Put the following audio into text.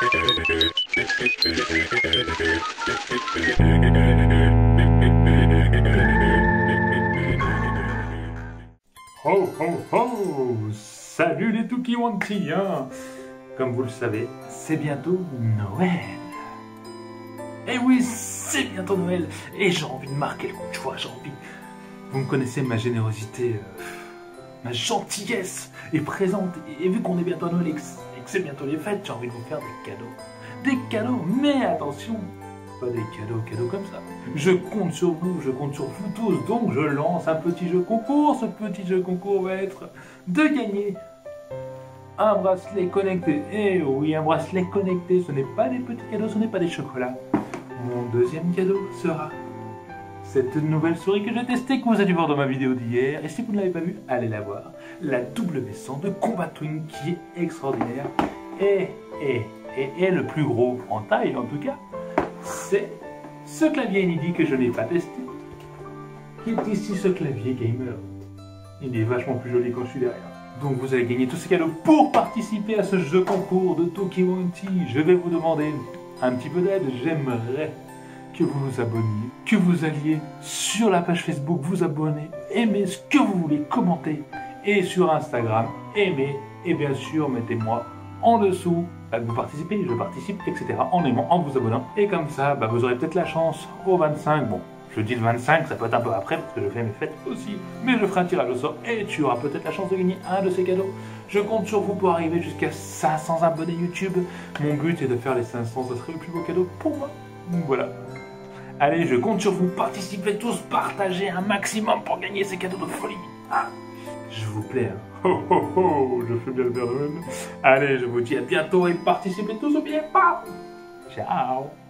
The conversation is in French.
Ho ho ho! Salut les Tukiwanti, hein! Comme vous le savez, c'est bientôt Noël. Eh oui, c'est bientôt Noël et j'ai envie de marquer le coup de choix, j'ai envie. Vous me connaissez, ma générosité, ma gentillesse est présente. Et vu qu'on est bientôt à Noël et que c'est bientôt les fêtes, j'ai envie de vous faire des cadeaux. Des cadeaux, mais attention, pas des cadeaux comme ça. Je compte sur vous tous, donc je lance un petit jeu concours. Ce petit jeu concours va être de gagner un bracelet connecté. Et oui, un bracelet connecté, ce n'est pas des petits cadeaux, ce n'est pas des chocolats. Mon deuxième cadeau sera cette nouvelle souris que j'ai testée, que vous avez dû voir dans ma vidéo d'hier. Et si vous ne l'avez pas vue, allez la voir. La W100 de Combat Twin qui est extraordinaire. Et le plus gros en taille en tout cas, c'est ce clavier inédit que je n'ai pas testé. Qui est ici ce clavier gamer. Il est vachement plus joli quand je suis derrière. Donc vous allez gagner tous ces cadeaux pour participer à ce jeu concours de Tukiwanti. Je vais vous demander un petit peu d'aide. J'aimerais que vous vous abonniez, que vous alliez sur la page Facebook vous abonner, aimer ce que vous voulez, commenter, et sur Instagram, aimez, et bien sûr mettez-moi en dessous, vous participez, je participe, etc. en aimant, en vous abonnant, et comme ça, vous aurez peut-être la chance au 25, bon, je dis le 25, ça peut être un peu après, parce que je fais mes fêtes aussi, mais je ferai un tirage au sort, et tu auras peut-être la chance de gagner un de ces cadeaux. Je compte sur vous pour arriver jusqu'à 500 abonnés YouTube. Mon but est de faire les 500, ce serait le plus beau cadeau pour moi. Donc voilà. Allez, je compte sur vous, participez tous, partagez un maximum pour gagner ces cadeaux de folie. Ah, je vous plais, hein. Ho ho ho, je fais bien le Père Noël. Allez, je vous dis à bientôt et participez tous au bien. Ciao.